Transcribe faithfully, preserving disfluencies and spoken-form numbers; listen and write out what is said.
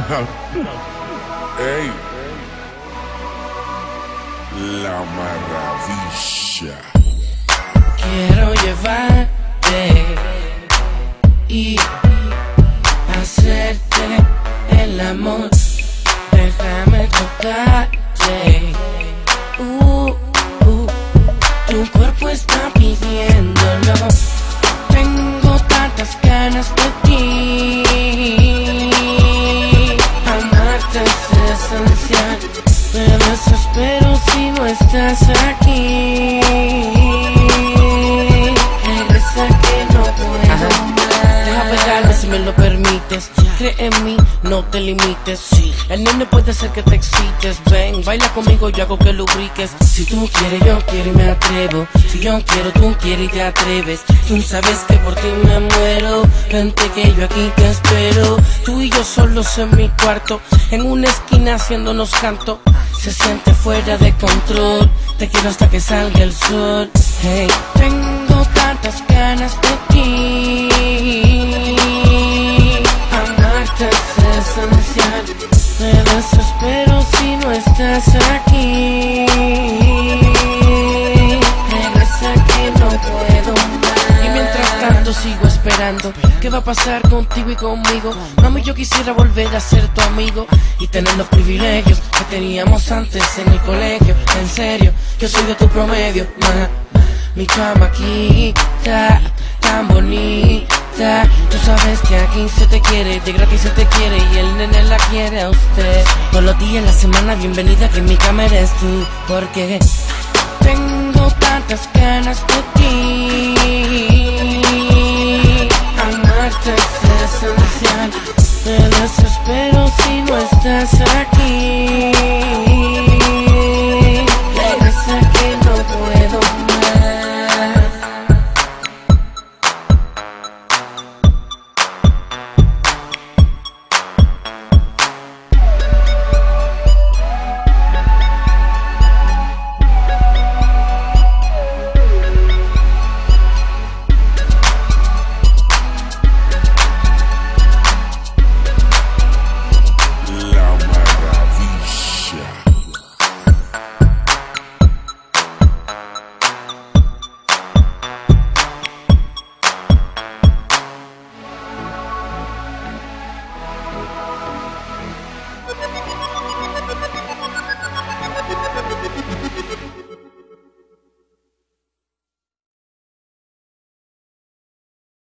Ey, la maravilla. Quiero llevarte y hacerte el amor. Déjame tocarte. Uh, uh, tu cuerpo está pidiéndolo. Tengo tantas ganas de ti. Amarte es esencial. Me desespero si no estás aquí. Regresa que no puedo más. Deja pegarme si me lo permites. Cree en mí, no te limites. Sí. El nene puede ser que te excites. Ven, baila conmigo, yo hago que lubriques. Si tú quieres, yo quiero y me atrevo. Si yo quiero, tú quieres y te atreves. Tú sabes que por ti me muero. Vente que yo aquí te espero. Tú y yo solos en mi cuarto, en una esquina haciéndonos canto. Se siente fuera de control. Te quiero hasta que salga el sol. Hey, tengo tantas ganas de ti. Amarte es esencial. Me desespero si no estás aquí. Regresa que no puedo más. Y mientras tanto sigo esperando. ¿Qué va a pasar contigo y conmigo? Mami, yo quisiera volver a ser tu amigo y tener los privilegios que teníamos antes en el colegio. En serio, yo soy de tu promedio, ma. Mi chamaquita, tan bonita. Tú sabes que aquí se te quiere, de gratis se te quiere y el nene la quiere a usted. Todos los días, la semana, bienvenida que en mi cama eres tú. Porque tengo tantas ganas de ti. Amarte es esencial. Me desespero si no estás aquí.